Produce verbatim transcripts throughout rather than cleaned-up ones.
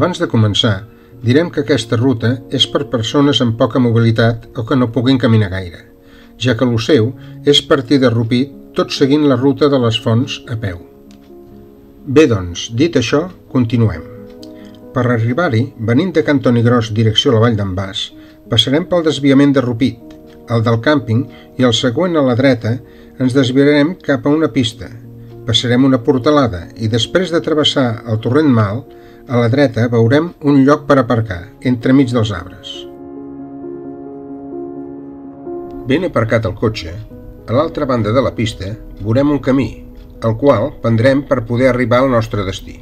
Abans de començar, direm que aquesta ruta és per persones amb poca mobilitat o que no puguin caminar gaire, ja que lo seu és partir de Rupit tot seguint la ruta de les Fonts a peu. Bé, doncs, dit això, continuem. Per arribar-hi, venint de Cantoni Gros direcció a la Vall d'en Bas, passarem pel desviament de Rupit, el del càmping, i el següent a la dreta ens desviarem cap a una pista. Passarem una portalada i després de travessar el torrent Mal, a la dreta veurem un lloc per aparcar, entremig dels arbres. Ben aparcat el cotxe, a l'altra banda de la pista veurem un camí, el qual prendrem per poder arribar al nostre destí.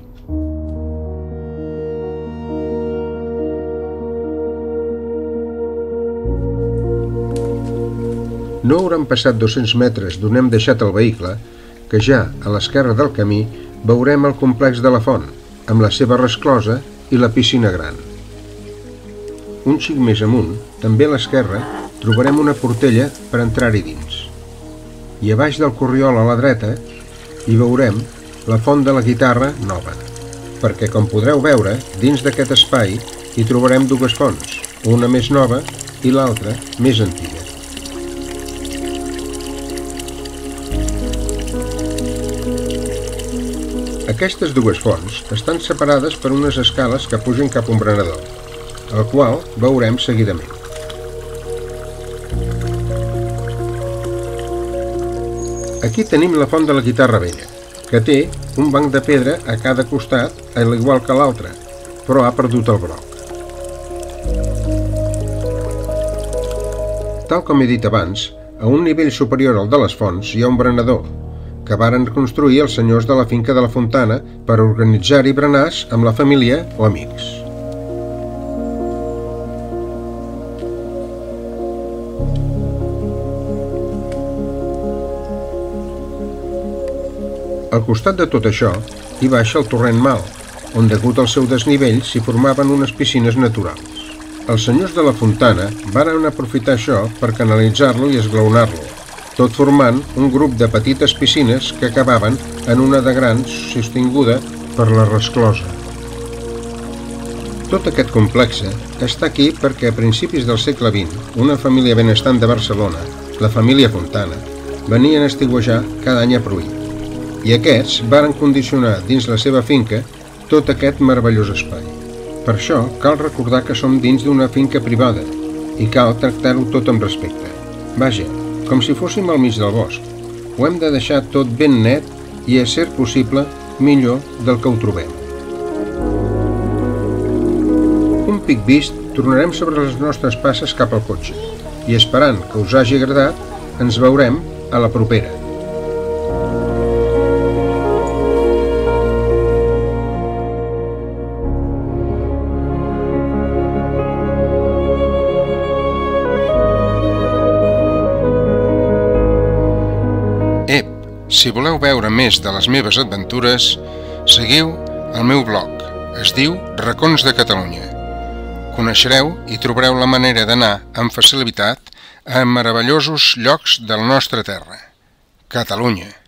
No hauran passat dos-cents metres d'on hem deixat el vehicle, que ja a l'esquerra del camí veurem el complex de la font, amb la seva resclosa i la piscina gran. Un xic més amunt, també a l'esquerra, trobarem una portella per entrar-hi dins. I a baix del corriol a la dreta hi veurem la font de la guitarra nova, perquè com podreu veure, dins d'aquest espai hi trobarem dues fonts, una més nova i l'altra més antiga. Aquestes dues fonts estan separades per unes escales que pugen cap a un berenador, el qual veurem seguidament. Aquí tenim la font de la guitarra vella, que té un banc de pedra a cada costat, al igual que l'altre, però ha perdut el broc. Tal com he dit abans, a un nivell superior al de les fonts hi ha un berenador, que varen construir els senyors de la finca de la Fontana per organitzar-hi berenars amb la família o amics. Al costat de tot això hi baixa el torrent Mal, on degut al seu desnivell s'hi formaven unes piscines naturals. Els senyors de la Fontana varen aprofitar això per canalitzar-lo i esglaonar-lo, tot formant un grup de petites piscines que acabaven en una de grans sostinguda per la resclosa. Tot aquest complex està aquí perquè a principis del segle vint una família benestant de Barcelona, la família Fontana, venien a estiuejar cada any a Pruit, i aquests varen condicionar dins la seva finca tot aquest meravellós espai. Per això cal recordar que som dins d'una finca privada i cal tractar-ho tot amb respecte. Vaja, com si fóssim al mig del bosc. Ho hem de deixar tot ben net i, a ser possible, millor del que ho trobem. Un pic vist, tornarem sobre les nostres passes cap al cotxe i, esperant que us hagi agradat, ens veurem a la propera. Si voleu veure més de les meves aventures, seguiu el meu blog. Es diu Racons de Catalunya. Coneixereu i trobareu la manera d'anar amb facilitat a meravellosos llocs de la nostra terra, Catalunya.